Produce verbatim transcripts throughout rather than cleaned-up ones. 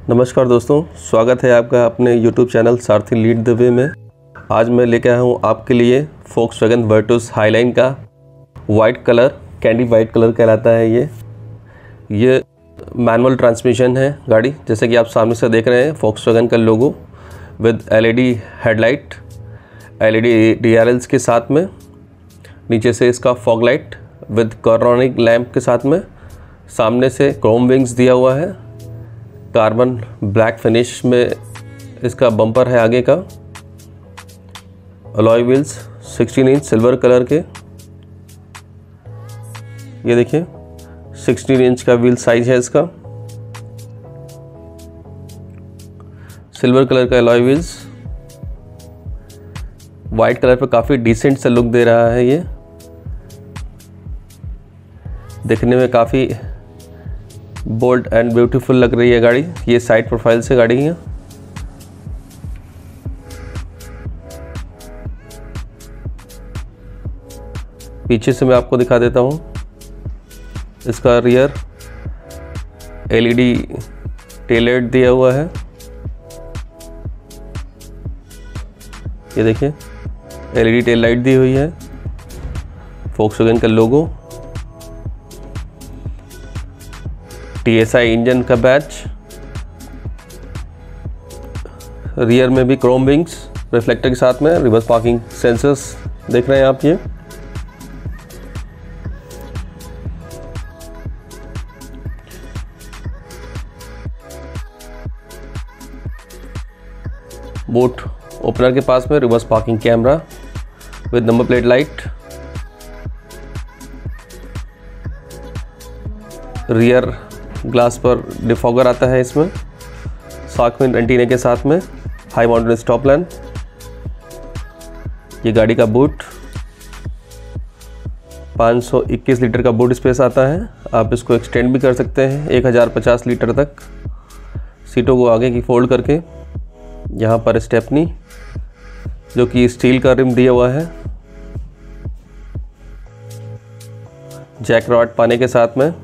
नमस्कार दोस्तों, स्वागत है आपका अपने YouTube channel Sarathi lead the way में। आज मैं लेके आया हूँ आपके लिए फोक्सवैगन वर्टुस हाईलाइन का white colour, candy white colour कहलाता है। ये ये मैनुअल ट्रांसमिशन है गाड़ी, जैसे कि आप सामने से देख रहे हैं फोक्सवैगन का logo with LED headlight, LED DRLs के साथ में। नीचे से इसका fog light with cornering lamp के साथ में। सामने से क्रोम विंग्स दिया हुआ है, कार्बन ब्लैक फिनिश में इसका बम्पर है आगे का। अलॉय व्हील्स सोलह इंच सिल्वर कलर के, ये देखिए सोलह इंच का व्हील साइज है इसका। सिल्वर कलर का अलॉय व्हील्स, वाइट कलर पे काफ़ी डिसेंट सा लुक दे रहा है। ये देखने में काफ़ी बोल्ड एंड ब्यूटीफुल लग रही है गाड़ी। ये साइड प्रोफाइल से गाड़ी है। पीछे से मैं आपको दिखा देता हूँ इसका रियर एलईडी टेल लाइट दिया हुआ है। ये देखिए एलईडी टेल लाइट दी हुई है, फोक्सवैगन का लोगो, टीएसआई इंजन का बैच। रियर में भी क्रोम विंग्स रिफ्लेक्टर के साथ में, रिवर्स पार्किंग सेंसर्स देख रहे हैं आप। ये बोट ओपनर के पास में reverse parking camera with number plate light. Rear glass पर डिफॉगर आता है इसमें, शार्क फिन एंटीना के साथ में, हाई माउंटेड स्टॉप लैम्प। ये गाड़ी का बूट पाँच सौ इक्कीस लीटर का बूट स्पेस आता है। आप इसको एक्सटेंड भी कर सकते हैं एक हज़ार पचास लीटर तक। सीटों को आगे की फोल्ड करके यहाँ पर स्टेपनी जो कि स्टील का रिम दिया हुआ है, जैक रॉड पाने के साथ में।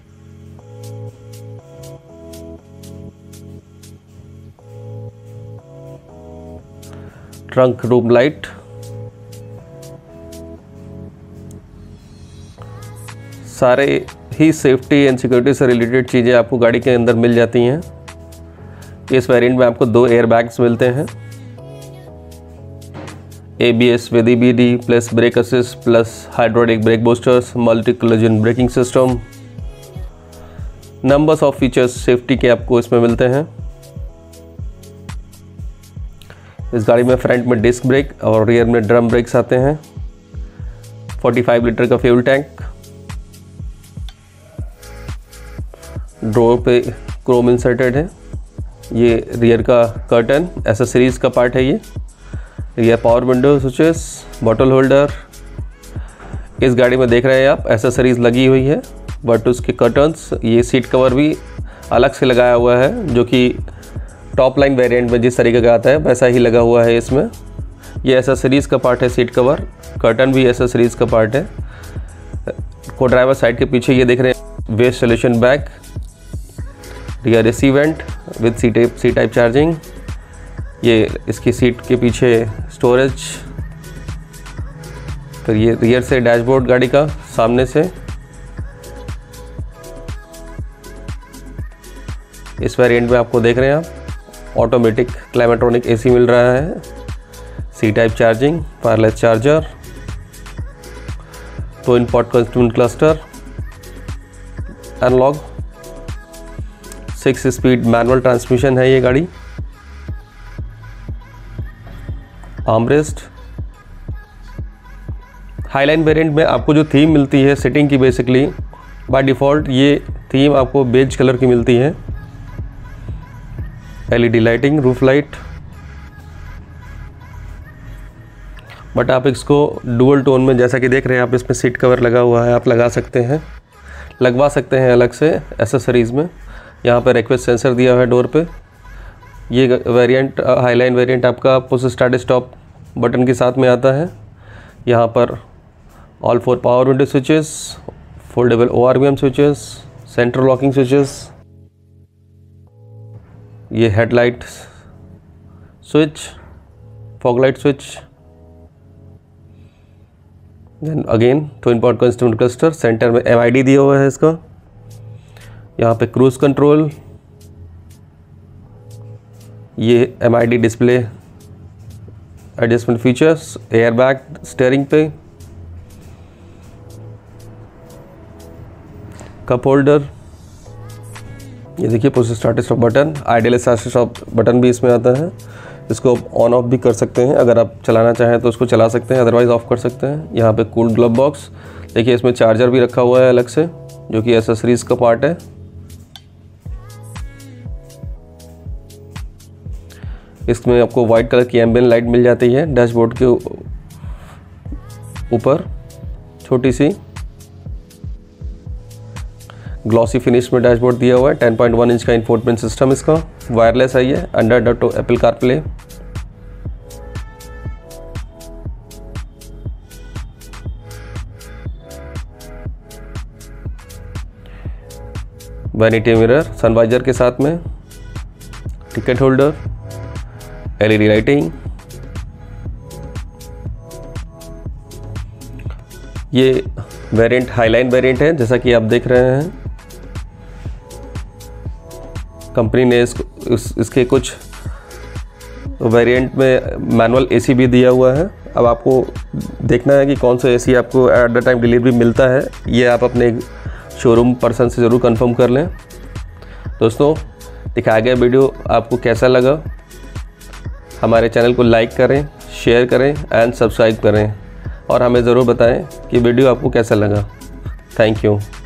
ट्रंक रूम लाइट, सारे ही सेफ्टी एंड सिक्योरिटी से रिलेटेड चीज़ें आपको गाड़ी के अंदर मिल जाती हैं। इस वेरिएंट में आपको दो एयर बैग्स मिलते हैं, ABS with EBD plus brake assist plus hydraulic brake boosters, multi collision braking system. Numbers of features safety के आपको इसमें मिलते हैं। इस गाड़ी में फ्रंट में डिस्क ब्रेक और रियर में ड्रम ब्रेक्स आते हैं। पैंतालीस लीटर का फ्यूल टैंक, ड्रॉर पे क्रोम इंसर्टेड है। ये रियर का कर्टन एसेसरीज का पार्ट है। ये rear power window switches, bottle holder. इस गाड़ी में देख रहे हैं आप एसेसरीज लगी हुई है, बट उसके कर्टन्स, ये सीट कवर भी अलग से लगाया हुआ है, जो कि टॉप लाइन वेरिएंट में जिस तरीके का आता है वैसा ही लगा हुआ है इसमें। ये एसेसरीज का पार्ट है, सीट कवर, कर्टन भी एसेसरीज का पार्ट है। को ड्राइवर साइड के पीछे ये देख रहे हैं waste solution bag, rear AC vent with C type C type charging. ये इसकी सीट के पीछे स्टोरेज। फिर ये रियर से डैशबोर्ड गाड़ी का सामने से। इस वेरिएंट में आपको देख रहे हैं आप ऑटोमेटिक क्लाइमेट्रॉनिक एसी मिल रहा है, C type charging, wireless charger, तो इन पॉट control cluster, analog, six speed manual transmission है ये गाड़ी। आर्मरेस्ट। हाईलाइन वेरिएंट में आपको जो थीम मिलती है सेटिंग की, बेसिकली बाय डिफ़ॉल्ट ये थीम आपको बेज कलर की मिलती है। LED lighting, roof light, but आप इसको डुअल टोन में, जैसा कि देख रहे हैं आप, इसमें सीट कवर लगा हुआ है, आप लगा सकते हैं, लगवा सकते हैं अलग से एसेसरीज़ में। यहाँ पर रिक्वेस्ट सेंसर दिया हुआ है डोर पे। ये वेरिएंट हाईलाइन वेरिएंट आपका पुश स्टार्ट स्टॉप बटन के साथ में आता है। यहाँ पर all four power window switches, foldable O R V M switches, central locking switches, ये headlight switch, fog light switch, then again twin point का इंस्ट्रूमेंट क्लस्टर, सेंटर में एम आई डी दिया हुआ है इसका। यहाँ पे क्रूज कंट्रोल, ये M I D display adjustment features, air bag steering पे, कप होल्डर, ये देखिए push start stop button, ideal start stop button भी इसमें आता है। इसको ऑन ऑफ भी कर सकते हैं, अगर आप चलाना चाहें तो उसको चला सकते हैं, अदरवाइज़ ऑफ कर सकते हैं। यहाँ पे कूल ग्लव बॉक्स, देखिए इसमें चार्जर भी रखा हुआ है अलग से, जो कि एसेसरीज का पार्ट है। इसमें आपको वाइट कलर की एम्बियन लाइट मिल जाती है डैशबोर्ड के ऊपर, छोटी सी ग्लॉसी फिनिश में डैशबोर्ड दिया हुआ है। टेन पॉइंट वन इंच का इंफोटेनमेंट सिस्टम इसका, वायरलेस है ये, under dot Apple CarPlay. Vanity mirror sun visor के साथ में, टिकट होल्डर, एलईडी लाइटिंग। ये वेरिएंट हाईलाइन वेरिएंट है, जैसा कि आप देख रहे हैं। कंपनी ने इसको इस, इसके कुछ वेरिएंट में मैनुअल एसी भी दिया हुआ है। अब आपको देखना है कि कौन सा एसी आपको एट द टाइम डिलीवरी मिलता है, ये आप अपने शोरूम पर्सन से ज़रूर कंफर्म कर लें। दोस्तों, दिखाया गया वीडियो आपको कैसा लगा? हमारे चैनल को लाइक करें, शेयर करें एंड सब्सक्राइब करें, और हमें ज़रूर बताएं कि वीडियो आपको कैसा लगा। Thank you.